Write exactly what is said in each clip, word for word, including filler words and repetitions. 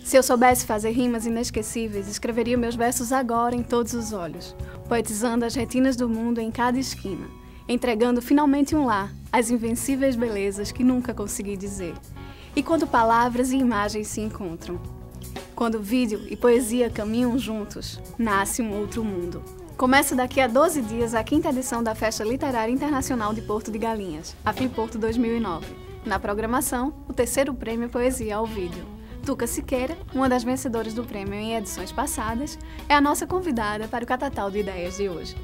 Se eu soubesse fazer rimas inesquecíveis, escreveria meus versos agora em todos os olhos, poetizando as retinas do mundo em cada esquina, entregando finalmente um lar às invencíveis belezas que nunca consegui dizer. E quando palavras e imagens se encontram, quando vídeo e poesia caminham juntos, nasce um outro mundo. Começa daqui a doze dias a quinta edição da Festa Literária Internacional de Porto de Galinhas, a Fliporto dois mil e nove. Na programação, o terceiro prêmio Poesia ao Vídeo. Tuca Siqueira, uma das vencedoras do prêmio em edições passadas, é a nossa convidada para o Catatal de Ideias de hoje.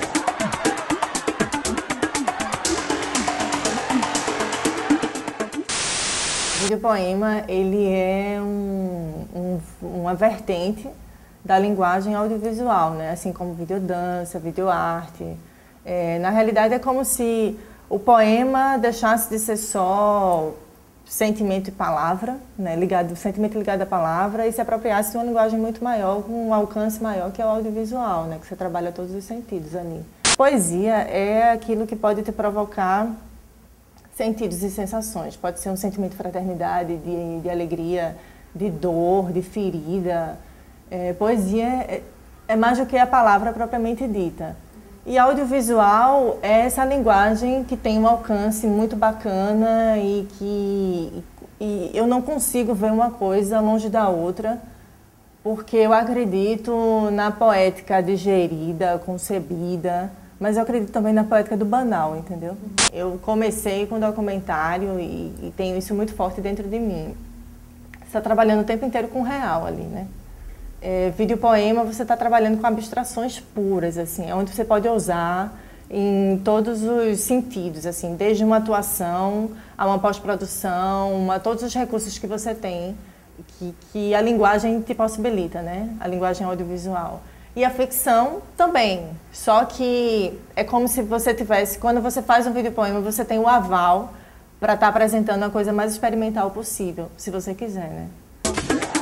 O videopoema, ele é um, um, uma vertente da linguagem audiovisual, né? Assim como videodança, videoarte. É, na realidade, é como se o poema deixasse de ser só sentimento e palavra, né? ligado, sentimento ligado à palavra, e se apropriasse de uma linguagem muito maior, com um alcance maior, que é o audiovisual, né? Que você trabalha todos os sentidos ali. Poesia é aquilo que pode te provocar sentidos e sensações. Pode ser um sentimento de fraternidade, de, de alegria, de dor, de ferida. É, poesia é, é mais do que a palavra propriamente dita. E audiovisual é essa linguagem que tem um alcance muito bacana e que e eu não consigo ver uma coisa longe da outra, porque eu acredito na poética digerida, concebida, mas eu acredito também na poética do banal, entendeu? Eu comecei com documentário e, e tenho isso muito forte dentro de mim. Você está trabalhando o tempo inteiro com o real ali, né? É, videopoema, você está trabalhando com abstrações puras, assim, onde você pode usar em todos os sentidos, assim, desde uma atuação a uma pós-produção, a todos os recursos que você tem, que, que a linguagem te possibilita, né? A linguagem audiovisual. E a ficção também, só que é como se você tivesse, quando você faz um videopoema, você tem o aval para estar apresentando a coisa mais experimental possível, se você quiser, né?